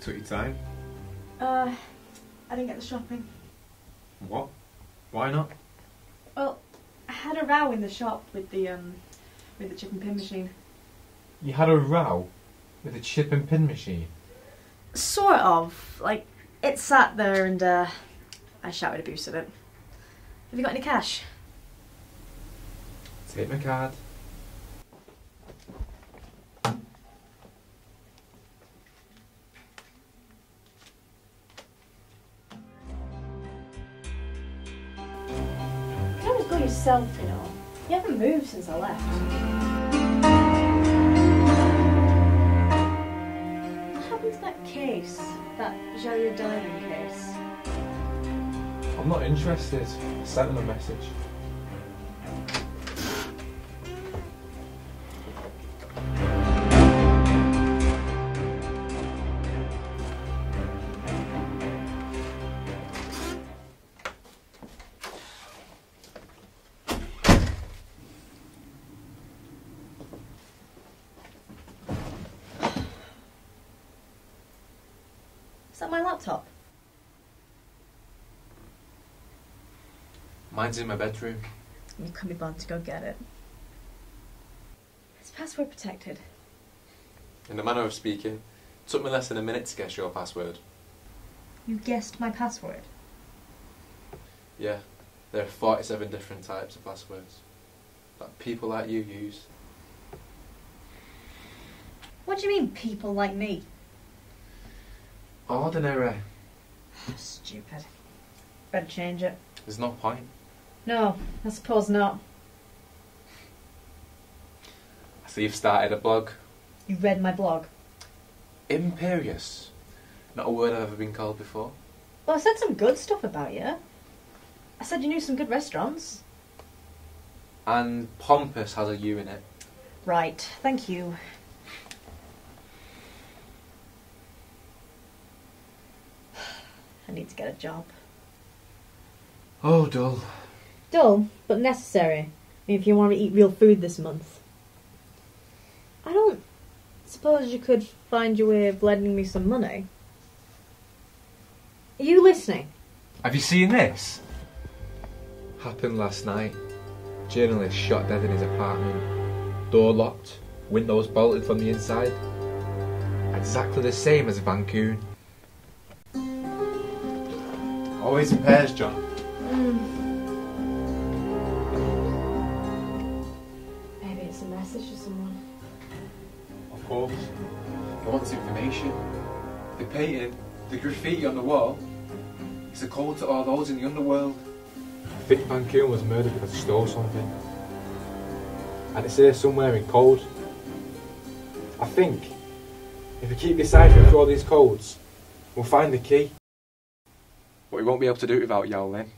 Took your time? I didn't get the shopping. What? Why not? Well, I had a row in the shop with the chip and pin machine. You had a row with a chip and pin machine? Sort of. Like, it sat there and I shouted abuse at it. Have you got any cash? Take my card. You can always go yourself, you know. You haven't moved since I left. What happened to that case? That Jerry diamond case? I'm not interested. I sent him a message. Is that my laptop? Mine's in my bedroom. You couldn't be bothered to go get it. It's password protected. In a manner of speaking, it took me less than a minute to guess your password. You guessed my password? Yeah, there are 47 different types of passwords that people like you use. What do you mean, people like me? Ordinary. Stupid. Better change it. There's no point. No, I suppose not. I see you've started a blog. You read my blog? Imperious. Not a word I've ever been called before. Well, I said some good stuff about you. I said you knew some good restaurants. And pompous has a U in it. Right, thank you. I need to get a job. Oh, dull. Dull, but necessary. If you want to eat real food this month. I don't suppose you could find your way of lending me some money? Are you listening? Have you seen this? Happened last night. Journalist shot dead in his apartment. Door locked, windows bolted from the inside. Exactly the same as Vancouver. Always in pairs, John. Maybe it's a message to someone. Of course. He wants information. The painting, the graffiti on the wall, it's a code to all those in the underworld. I think Vancouver was murdered because he stole something. And it says somewhere in code. I think if we keep deciphering through all these codes, we'll find the key. But we won't be able to do it without Yao Lin.